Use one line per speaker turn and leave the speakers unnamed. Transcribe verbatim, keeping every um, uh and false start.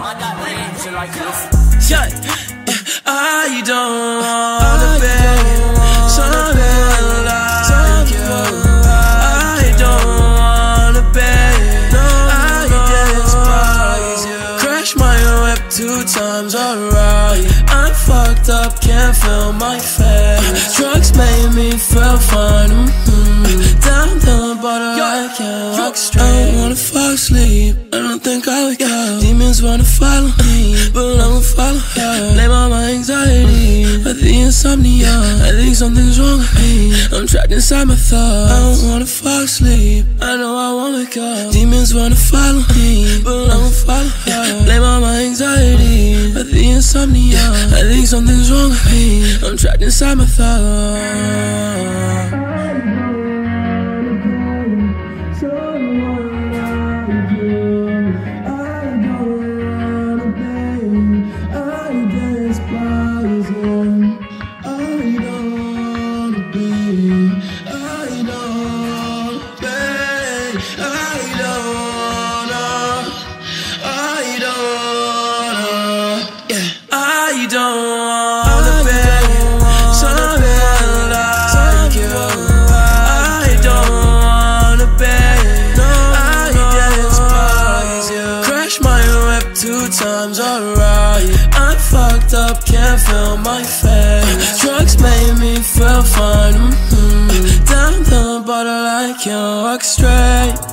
Yeah, I don't wanna be something like you. I don't wanna be, I despise you. Crash my whip two times, alright. I'm fucked up, can't feel my face. Drugs made me feel fine. Mm-hmm. Down the bottle, I can't walk straight. I don't wanna fall asleep, I don't think I would go. Demons wanna follow me, but I won't follow her. Blame all my anxiety for the insomnia. I think something's wrong with me, I'm trapped inside my thoughts. I don't wanna fall asleep, I know I won't wake up. Demons wanna follow me, but I won't follow her. Blame all my anxiety for the insomnia. I think something's wrong with me, I'm trapped inside my thoughts. I don't wanna be something like you. I don't wanna be, I despise you. Crash my whip two times, alright. I'm fucked up, can't feel my face. Drugs made me feel fine. Mm-hmm. Down the bottle, I can't walk straight.